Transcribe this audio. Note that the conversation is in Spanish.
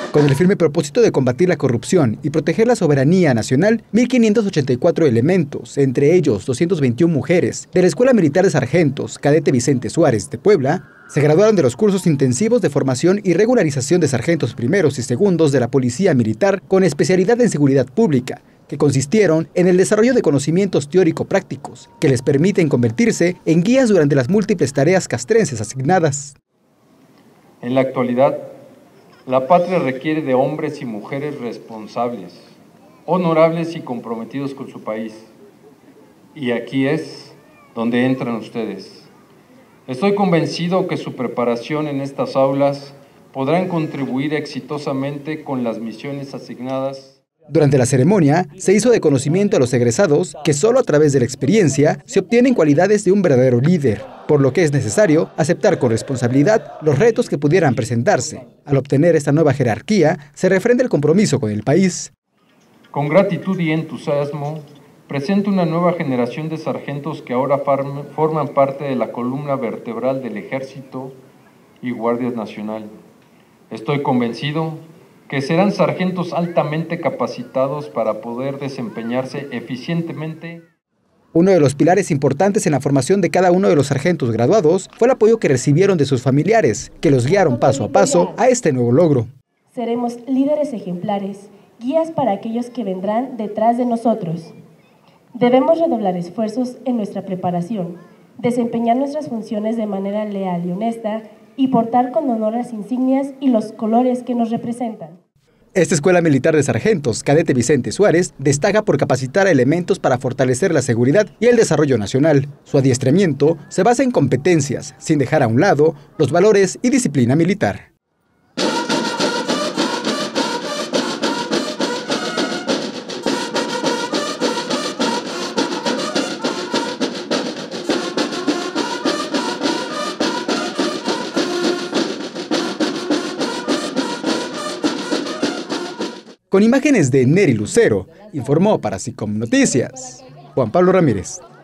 Con el firme propósito de combatir la corrupción y proteger la soberanía nacional, 1.584 elementos, entre ellos 221 mujeres, de la Escuela Militar de Sargentos Cadete Vicente Suárez de Puebla, se graduaron de los cursos intensivos de formación y regularización de sargentos primeros y segundos de la Policía Militar con especialidad en seguridad pública, que consistieron en el desarrollo de conocimientos teórico-prácticos que les permiten convertirse en guías durante las múltiples tareas castrenses asignadas. En la actualidad, la patria requiere de hombres y mujeres responsables, honorables y comprometidos con su país. Y aquí es donde entran ustedes. Estoy convencido que su preparación en estas aulas podrán contribuir exitosamente con las misiones asignadas. Durante la ceremonia, se hizo de conocimiento a los egresados que solo a través de la experiencia se obtienen cualidades de un verdadero líder, por lo que es necesario aceptar con responsabilidad los retos que pudieran presentarse. Al obtener esta nueva jerarquía, se refrenda el compromiso con el país. Con gratitud y entusiasmo, presento una nueva generación de sargentos que ahora forman parte de la columna vertebral del Ejército y Guardia Nacional. Estoy convencido que serán sargentos altamente capacitados para poder desempeñarse eficientemente. Uno de los pilares importantes en la formación de cada uno de los sargentos graduados fue el apoyo que recibieron de sus familiares, que los guiaron paso a paso a este nuevo logro. Seremos líderes ejemplares, guías para aquellos que vendrán detrás de nosotros. Debemos redoblar esfuerzos en nuestra preparación, desempeñar nuestras funciones de manera leal y honesta y portar con honor las insignias y los colores que nos representan. Esta Escuela Militar de Sargentos Cadete Vicente Suárez destaca por capacitar a elementos para fortalecer la seguridad y el desarrollo nacional. Su adiestramiento se basa en competencias, sin dejar a un lado los valores y disciplina militar. Con imágenes de Neri Lucero, informó para SICOM Noticias, Juan Pablo Ramírez.